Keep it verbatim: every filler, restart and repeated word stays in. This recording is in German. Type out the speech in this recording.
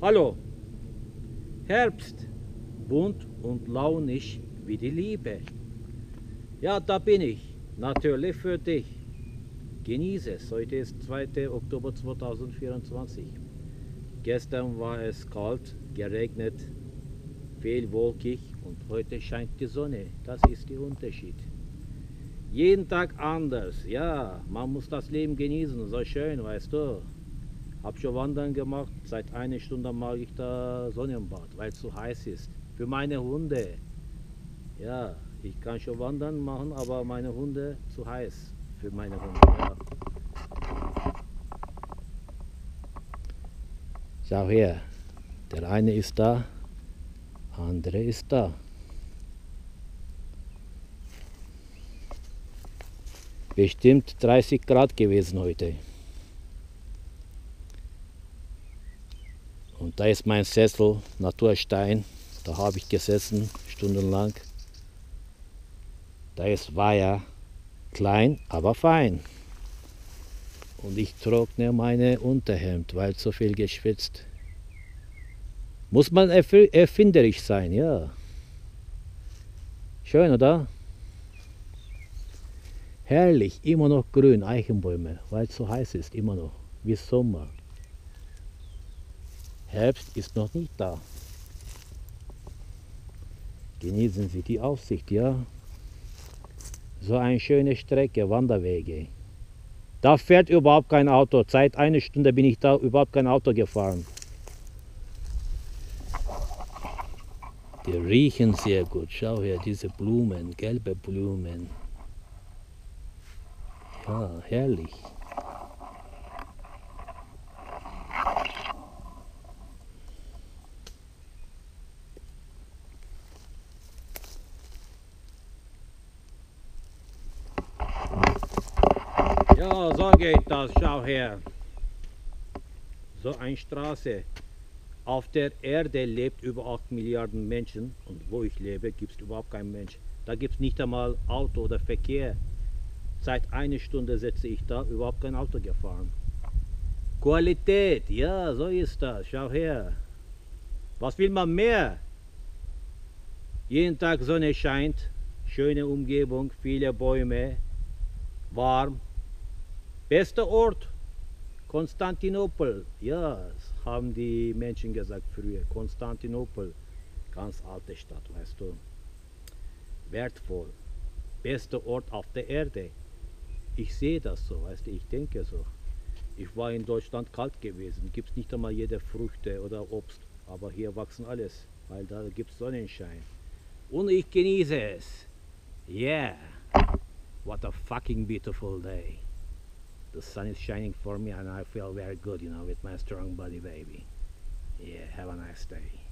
Hallo, Herbst, bunt und launisch wie die Liebe. Ja, da bin ich, natürlich für dich. Genieße es, heute ist zweiter Oktober zweitausendvierundzwanzig. Gestern war es kalt, geregnet, viel wolkig und heute scheint die Sonne. Das ist der Unterschied. Jeden Tag anders, ja, man muss das Leben genießen, so schön, weißt du. Hab schon Wandern gemacht, seit einer Stunde mag ich da Sonnenbad, weil es so heiß ist. Für meine Hunde. Ja, ich kann schon Wandern machen, aber meine Hunde zu heiß für meine Hunde. Ja. Schau her, der eine ist da, andere ist da. Bestimmt dreißig Grad gewesen heute. Und da ist mein Sessel, Naturstein. Da habe ich gesessen, stundenlang. Da ist Weiher, klein, aber fein. Und ich trockne meine Unterhemd, weil so viel geschwitzt. Muss man erfinderisch sein, ja. Schön, oder? Herrlich, immer noch grün, Eichenbäume, weil es so heiß ist, immer noch, wie Sommer. Herbst ist noch nicht da. Genießen Sie die Aussicht, ja. So eine schöne Strecke, Wanderwege. Da fährt überhaupt kein Auto. Seit einer Stunde bin ich da überhaupt kein Auto gefahren. Die riechen sehr gut. Schau her, diese Blumen, gelbe Blumen. Ja, herrlich. Ja, so geht das, schau her. So eine Straße. Auf der Erde lebt über acht Milliarden Menschen und wo ich lebe, gibt es überhaupt keinen Mensch. Da gibt es nicht einmal Auto oder Verkehr. Seit einer Stunde sitze ich da, überhaupt kein Auto gefahren. Qualität, ja, so ist das, schau her. Was will man mehr? Jeden Tag Sonne scheint, schöne Umgebung, viele Bäume, warm. Bester Ort, Konstantinopel. Ja, das haben die Menschen gesagt früher. Konstantinopel, ganz alte Stadt, weißt du. Wertvoll. Bester Ort auf der Erde. Ich sehe das so, weißt du, ich denke so. Ich war in Deutschland kalt gewesen, gibt es nicht einmal jede Früchte oder Obst. Aber hier wachsen alles, weil da gibt es Sonnenschein. Und ich genieße es. Yeah, what a fucking beautiful day. The sun is shining for me and I feel very good, you know, with my strong body, baby. Yeah, have a nice day.